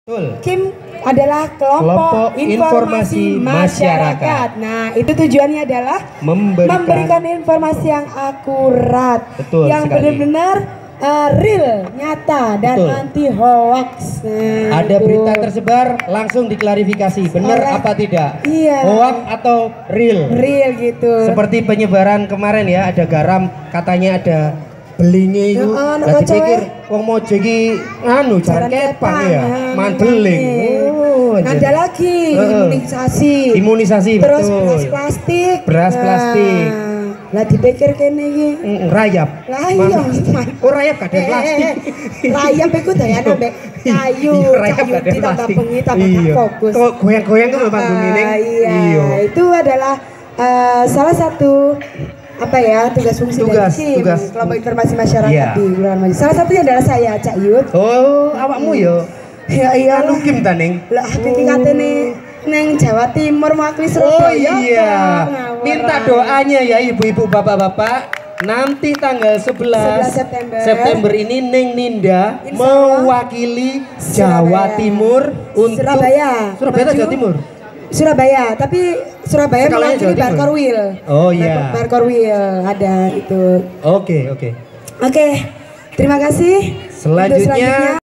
Betul. KIM adalah kelompok informasi masyarakat. Nah, itu tujuannya adalah memberikan informasi yang akurat, betul, yang benar-benar real, nyata, dan betul, anti hoax. Nah, ada berita tersebar langsung diklarifikasi benar apa tidak, iya, hoax atau real. Real gitu. Seperti penyebaran kemarin ya, ada garam katanya ada belinge itu, lah dipikir wong mau jadi anu jaran kepang ya, mandeling. Ada lagi imunisasi, betul. Terus beras plastik. Lah dipikir kene iki rayap. Lah iya, oh rayap kadang plastik. Rayap iku dayane ambek kayu, ditambah bengi tambah fokus. Kok goyang-goyang tuh memang bunine. Iya, itu adalah salah satu tugas fungsi dari kelompok informasi masyarakat di Kelurahan Maju. Salah satunya adalah saya, Cak Yud. Oh, awakmu yo. Iya, anu Kim ta ning. Lah hakikatene neng Jawa Timur mewakili Surabaya. Oh iya. Minta doanya ya ibu-ibu, bapak-bapak. Nanti tanggal 11 September ini Neng Ninda mewakili Jawa Timur untuk Surabaya Jawa Timur. Surabaya, tapi Surabaya mewakili Barkorwil. Oh iya. Barkorwil ada itu. Oke. Terima kasih. Selanjutnya